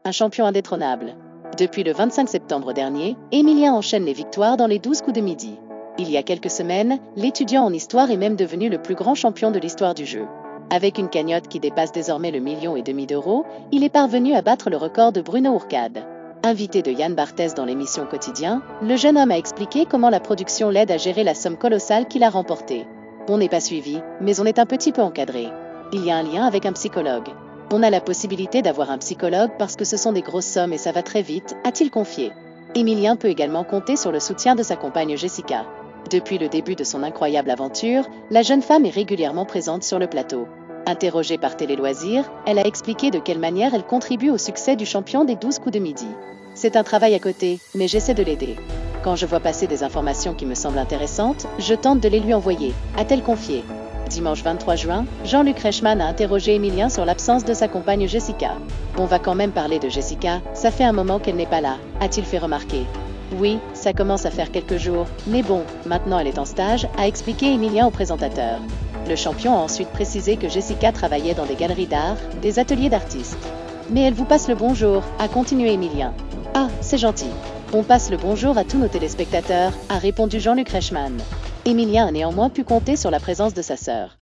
un champion indétrônable. Depuis le 25 septembre dernier, Emilien enchaîne les victoires dans les 12 coups de midi. Il y a quelques semaines, l'étudiant en histoire est même devenu le plus grand champion de l'histoire du jeu. Avec une cagnotte qui dépasse désormais le 1,5 million d'euros, il est parvenu à battre le record de Bruno Ourcade. Invité de Yann Barthès dans l'émission Quotidien, le jeune homme a expliqué comment la production l'aide à gérer la somme colossale qu'il a remportée. On n'est pas suivi, mais on est un petit peu encadré. Il y a un lien avec un psychologue. On a la possibilité d'avoir un psychologue parce que ce sont des grosses sommes et ça va très vite, a-t-il confié. Emilien peut également compter sur le soutien de sa compagne Jessica. Depuis le début de son incroyable aventure, la jeune femme est régulièrement présente sur le plateau. Interrogée par Télé Loisirs, elle a expliqué de quelle manière elle contribue au succès du champion des 12 coups de midi. C'est un travail à côté, mais j'essaie de l'aider. Quand je vois passer des informations qui me semblent intéressantes, je tente de les lui envoyer, a-t-elle confié. Dimanche 23 juin, Jean-Luc Reichmann a interrogé Emilien sur l'absence de sa compagne Jessica. On va quand même parler de Jessica, ça fait un moment qu'elle n'est pas là, a-t-il fait remarquer. Oui, ça commence à faire quelques jours, mais bon, maintenant elle est en stage, a expliqué Emilien au présentateur. Le champion a ensuite précisé que Jessica travaillait dans des galeries d'art, des ateliers d'artistes. Mais elle vous passe le bonjour, a continué Emilien. Ah, c'est gentil. On passe le bonjour à tous nos téléspectateurs, a répondu Jean-Luc Reichmann. Emilien a néanmoins pu compter sur la présence de sa sœur.